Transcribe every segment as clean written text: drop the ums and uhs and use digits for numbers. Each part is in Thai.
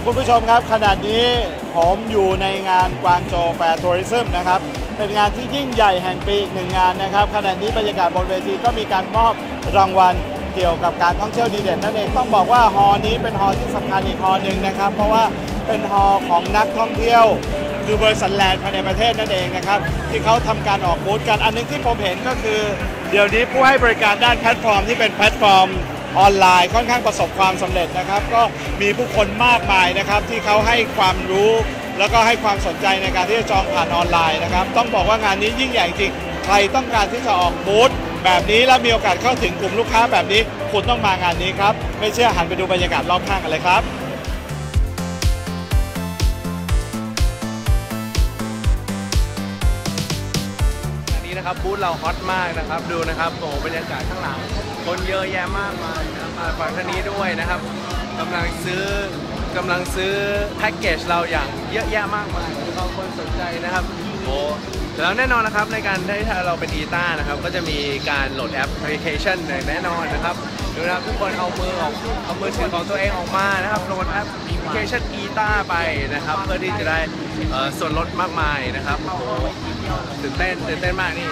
คุณผู้ชมครับขณะนี้ผมอยู่ในงานกวางโจวแฟร์ทัวริซึมนะครับเป็นงานที่ยิ่งใหญ่แห่งปีอีกหนึ่งงานนะครับขณะนี้บรรยากาศบนเวทีก็มีการมอบรางวัลเกี่ยวกับการท่องเที่ยวดีเด่นนั่นเองต้องบอกว่าฮอลนี้เป็นฮอลที่สำคัญอีกฮอลหนึ่งนะครับเพราะว่าเป็นฮอลของนักท่องเที่ยวคือบริษัทแลนด์ภายในประเทศนั่นเองนะครับที่เขาทำการออกบูธกันอันนึงที่ผมเห็นก็คือเดี๋ยวนี้ผู้ให้บริการด้านแพลตฟอร์มที่เป็นแพลตฟอร์มออนไลน์ค่อนข้างประสบความสำเร็จนะครับก็มีผู้คนมากมายนะครับที่เขาให้ความรู้แล้วก็ให้ความสนใจในการที่จะจองผ่านออนไลน์นะครับต้องบอกว่างานนี้ยิ่งใหญ่จริงใครต้องการที่จะออกบูธแบบนี้และมีโอกาสเข้าถึงกลุ่มลูกค้าแบบนี้คุณต้องมางานนี้ครับไม่เชื่อหันไปดูบรรยากาศรอบข้างกันเลยครับครับบูธเราฮอตมากนะครับดูนะครับโอ้บรรยากาศข้างหลังคนเยอะแยะมากมายนะครับมาฝั่งท่านี้ด้วยนะครับกำลังซื้อแพ็กเกจเราอย่างเยอะแยะมากมายบางคนสนใจนะครับโอ้แล้วแน่นอนนะครับในการที่เราเป็นอีต้านะครับก็จะมีการโหลดแอปพลิเคชันแน่นอนนะครับดูนะครับทุกคนเอามือถือของตัวเองออกมานะครับโหลดแอปพลิเคชันอีต้าไปนะครับเพื่อที่จะได้ส่วนลดมากมายนะครับโอ้ตื่นเต้นมากนี่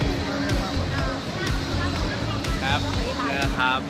ครับนะครับ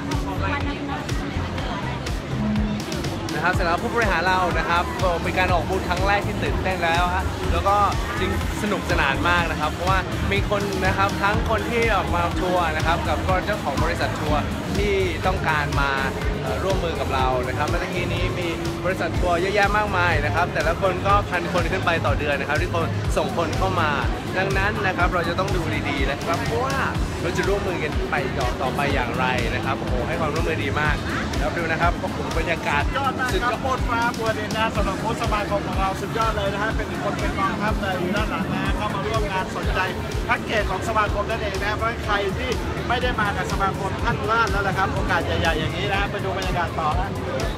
สำหรับผู้บริหารเรานะครับเป็นการออกบูธครั้งแรกที่ตื่นเต้นแล้วฮะแล้วก็จริงสนุกสนานมากนะครับเพราะว่ามีคนนะครับทั้งคนที่ออกมาทัวร์นะครับกับเจ้าของบริษัททัวร์ที่ต้องการมาร่วมมือกับเรานะครับเมื่อกี้นี้มีบริษัททัวร์เยอะแยะมากมายนะครับแต่ละคนก็1,000 คนขึ้นไปต่อเดือนนะครับที่คนส่งคนเข้ามาดังนั้นนะครับเราจะต้องดูดีๆนะครับเพราะว่าเราจะร่วมมือกันไปต่อไปอย่างไรนะครับโอ้โหให้ความร่วมมือดีมากแล้วดูนะครับโอ้โหบรรยากาศสุดยอดโคตรฟ้าบัวเด่นนะสำหรับโค้ชสมาคมของเราสุดยอดเลยนะฮะเป็นคนเป็นกองทัพเลยอยู่ด้านหลังนะเข้ามาร่วมงานสนใจแพ็กเกจของสมาคมนั่นเองนะเพราะใครที่ไม่ได้มากับสมาคมท่านพลาดแล้วละครับโอกาสใหญ่ๆอย่างนี้นะไปดูบรรยากาศต่อนะ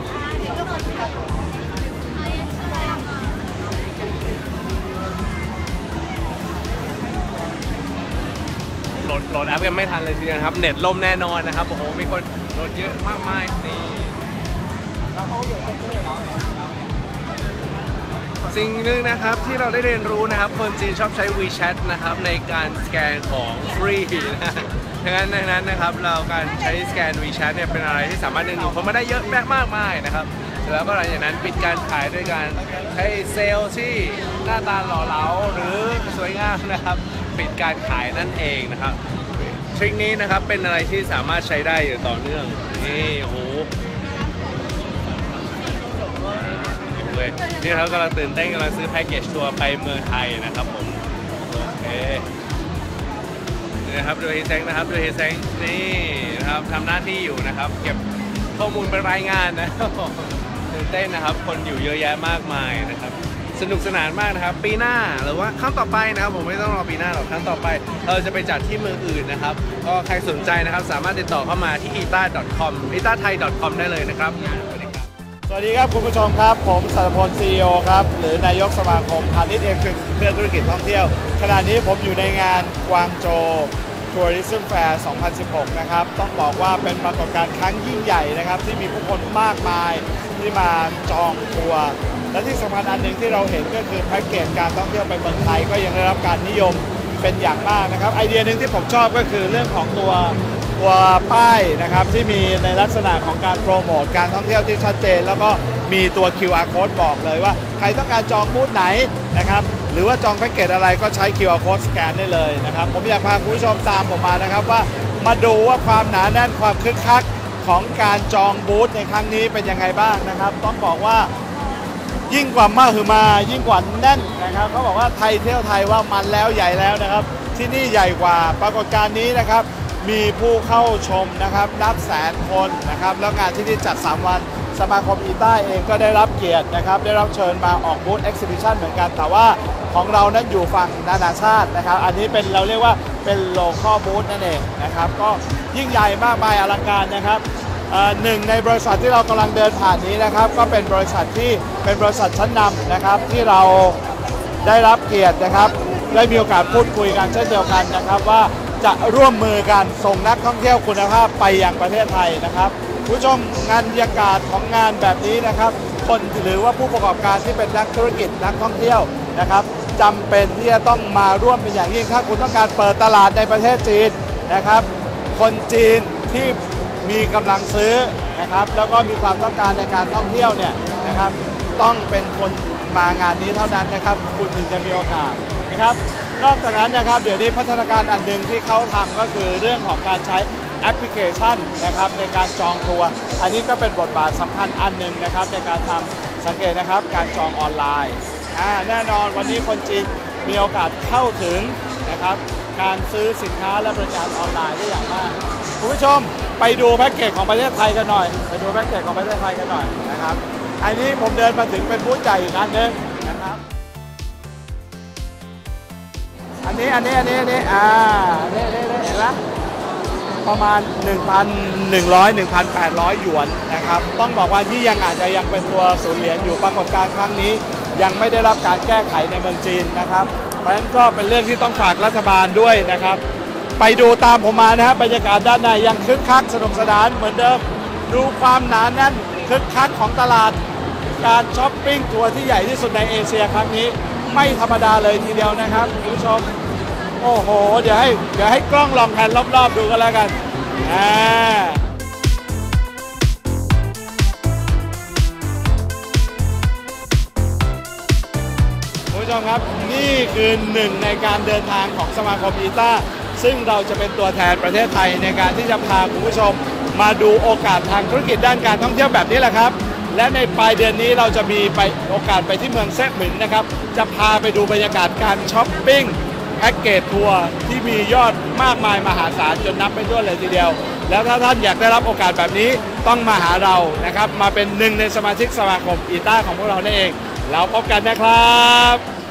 โหลดแอปกันไม่ทันเลยทีเดียวครับเน็ตล่มแน่นอนนะครับโอ้โหมีคนโหลดเยอะมากมายนี่สิ่งหนึ่งนะครับที่เราได้เรียนรู้นะครับคนจีนชอบใช้ WeChat นะครับในการสแกนของฟรีนะดังนั้นนะครับเราการใช้สแกน WeChat เนี่ยเป็นอะไรที่สามารถดึงดูดคนมาได้เยอะมากมายนะครับแล้วก็หลังจากนั้นปิดการขายด้วยการใช้เซลล์ที่หน้าตาหล่อเหลาหรือสวยงามนะครับปิดการขายนั่นเองนะครับทริคนี้นะครับเป็นอะไรที่สามารถใช้ได้อยู่ต่อเนื่องนี่โอ้โหนี่ครับกำลังตื่นเต้นกำลังซื้อแพ็กเกจทัวร์ไปเมืองไทยนะครับผมโอเคนี่นะครับดูเฮเซ็งนะครับดูเฮเซ็งนี่นะครับทำหน้าที่อยู่นะครับเก็บข้อมูลเป็นรายงานนะครับตื่นเต้นนะครับคนอยู่เยอะแยะมากมายนะครับสนุกสนานมากนะครับปีหน้าหรือว่าครั้งต่อไปนะครับผมไม่ต้องรอปีหน้าหรอกครั้งต่อไปเราจะไปจัดที่เมืองอื่นนะครับก็ใครสนใจนะครับสามารถติดต่อเข้ามาที่ ita.com itathai.com ได้เลยนะครับสวัสดีครับคุณผู้ชมครับผมสัตพล CEO ครับหรือนายกสมาคมพาณิชย์เอกเพื่อธุรกิจท่องเที่ยวขณะนี้ผมอยู่ในงานกวางโจวทัวริซึมแฟร์ 2016 นะครับต้องบอกว่าเป็นปรากฏการณ์ครั้งยิ่งใหญ่นะครับที่มีผู้คนมากมายที่มาจองทัวร์และที่สำคัญอันหนึ่งที่เราเห็นก็คือแพ็กเกจการท่องเที่ยวไปเมืองไทยก็ยังได้รับการนิยมเป็นอย่างมากนะครับไอเดียหนึ่งที่ผมชอบก็คือเรื่องของตัวป้ายนะครับที่มีในลักษณะของการโปรโมทการท่องเที่ยวที่ชัดเจนแล้วก็มีตัว QR code บอกเลยว่าใครต้องการจองบูธไหนนะครับหรือว่าจองแพ็กเกจอะไรก็ใช้ QR code สแกนได้เลยนะครับผมอยากพาคุณผู้ชมตามผมมานะครับว่ามาดูว่าความหนาแน่นความคึกคักของการจองบูธในครั้งนี้เป็นยังไงบ้างนะครับต้องบอกว่ายิ่งกว่ามหึมายิ่งกว่าแน่นนะครับเขาบอกว่าไทยเที่ยวไทยว่ามันแล้วใหญ่แล้วนะครับที่นี่ใหญ่กว่าปรากฏการณ์นี้นะครับมีผู้เข้าชมนะครับนับแสนคนนะครับแล้วงานที่นี่จัด3วันสมาคมอีต้าเองก็ได้รับเกียรตินะครับได้รับเชิญมาออกบูธเอ็กซิบิชันเหมือนกันแต่ว่าของเรานั้นอยู่ฝั่งนานาชาตินะครับอันนี้เป็นเราเรียกว่าเป็นโลคอลบูธนั่นเองนะครับก็ยิ่งใหญ่มากมายอลังการนะครับหนึ่งในบริษัทที่เรากำลังเดินผ่านนี้นะครับก็เป็นบริษัทที่เป็นบริษัทชั้นนำนะครับที่เราได้รับเกียรตินะครับได้มีโอกาสพูดคุยกันเช่นเดียวกันนะครับว่าจะร่วมมือกันส่งนักท่องเที่ยวคุณภาพไปยังประเทศไทยนะครับผู้ชมงานบรรยากาศของงานแบบนี้นะครับคนหรือว่าผู้ประกอบการที่เป็นนักธุรกิจนักท่องเที่ยวนะครับจำเป็นที่จะต้องมาร่วมเป็นอย่างยิ่งถ้าคุณต้องการเปิดตลาดในประเทศจีนนะครับคนจีนที่มีกำลังซื้อนะครับแล้วก็มีความต้องการในการท่องเที่ยวเนี่ยนะครับต้องเป็นคนมางานนี้เท่านั้นนะครับคุณถึงจะมีโอกาสนะครับนอกจากนั้นนะครับเดี๋ยวนี้พัฒนาการอันหนึ่งที่เขาทำก็คือเรื่องของการใช้แอปพลิเคชันนะครับในการจองทัวร์อันนี้ก็เป็นบทบาทสำคัญอันหนึ่งนะครับในการทำสังเกตนะครับการจองออนไลน์แน่นอนวันนี้คนจีนมีโอกาสเข้าถึงนะครับการซื้อสินค้าและบริการออนไลน์ได้อย่างมากคุณผู้ชมไปดูแพ็กเกจของประเทศไทยกันหน่อยไปดูแพ็กเกจของประเทศไทยกันหน่อยนะครับอันนี้ผมเดินมาถึงเป็นบูธใหญ่อีกอันนึงนะครับอันนี้เห็นไหมประมาณ 1,100 1,800 หยวนนะครับต้องบอกว่าที่อาจจะยังเป็นตัวศูนย์เหรียญอยู่ปรากฏการณ์ครั้งนี้ยังไม่ได้รับการแก้ไขในเมืองจีนนะครับเพราะฉะนั้นก็เป็นเรื่องที่ต้องฝากรัฐบาลด้วยนะครับไปดูตามผมมานะครับบรรยากาศด้านในยังคึกคักสนุกสนานเหมือนเดิมดูความหนาแน่นคึกคักของตลาดการช้อปปิ้งทัวร์ที่ใหญ่ที่สุดในเอเชียครั้งนี้ไม่ธรรมดาเลยทีเดียวนะครับคุณผู้ชมโอ้โหเดี๋ยวให้กล้องลองแผนรอบๆดูกันแล้วกันคุณผู้ชมครับนี่คือหนึ่งในการเดินทางของสมาคมอีต้าซึ่งเราจะเป็นตัวแทนประเทศไทยในการที่จะพาคุณผู้ชมมาดูโอกาสทางธุรกิจด้านการท่องเที่ยวแบบนี้แหละครับและในปลายเดือนนี้เราจะมีโอกาสไปที่เมืองแซ่หมิงนะครับจะพาไปดูบรรยากาศการช้อปปิ้งแพ็กเกจทัวร์ที่มียอดมากมายมหาศาลจนนับไม่ถ้วนเลยทีเดียวแล้วถ้าท่านอยากได้รับโอกาสแบบนี้ต้องมาหาเรานะครับมาเป็นหนึ่งในสมาชิกสมาคมอีต้าของพวกเรานั่นเองเราพบกันนะครับ